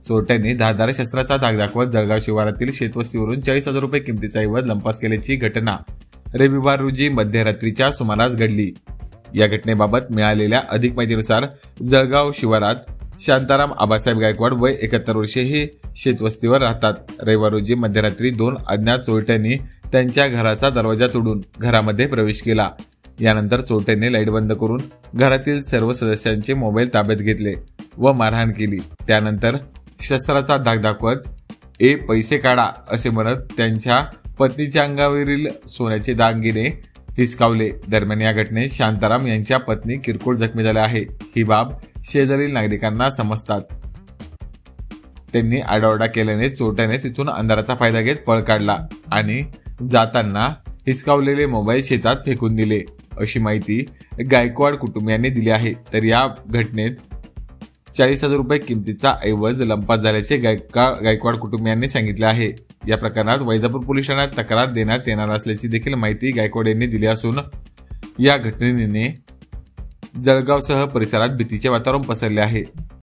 चोरट्यांनी धारदार शस्त्राचा धाक दाखवत जळगाव शिवारातील शेतवस्तीवरून 40,000 रुपये किमतीचा ऐवज लंपास केल्याची घटना रविवार रोजी मध्यरात्रीच्या सुमारास घडली। या घटनेबाबत मिळालेल्या अधिक माहितीनुसार जळगाव शिवारात शांताराम आबासाहेब गायकवाड वय 71 वर्षे हे शेतवस्तीवर राहतात। रविवार रोजी मध्यरात्री 2 अज्ञात चोरट्यांनी त्यांच्या घराचा दरवाजा तोडून घरामध्ये प्रवेश केला। यानंतर चोरट्यांनी लाईट बंद करून घरातील सर्व सदस्यांचे मोबाईल ताब्यात घेतले व मारहाण केली। त्यानंतर शस्त्राचा धाक दाखवत पैसे काढा असे म्हणत त्यांच्या पत्नीच्या अंगावरील सोन्याचे दागिने हिसकावले। दरम्यान या घटनेत शांताराम यांच्या पत्नी किरकोळ जखमी झाल्या आहे। ही बाब शेजारील नागरिकांना समजतात त्यांनी आरडाओरडा केल्याने चोरट्याने तिथून अंधाराचा फायदा घेत पळ काढला आणि जाताना हिसकावलेले मोबाईल शेतात फेकून दिले, अशी माहिती गायकवाड कुटुंबियांनी दिली आहे। तर या घटनेत 40,000 रुपये किमतीचा ऐवज लंपास झाल्याचे गायकवाड कुटुंबियांनी सांगितले आहे। या प्रकरणात वैजापूर पोलीस ठाण्यात तक्रार देण्यात येणार असल्याची देखील माहिती गायकवाड यांनी दिली असून या घटनेने जळगावसह परिसरात भीतीचे वातावरण पसरले आहे।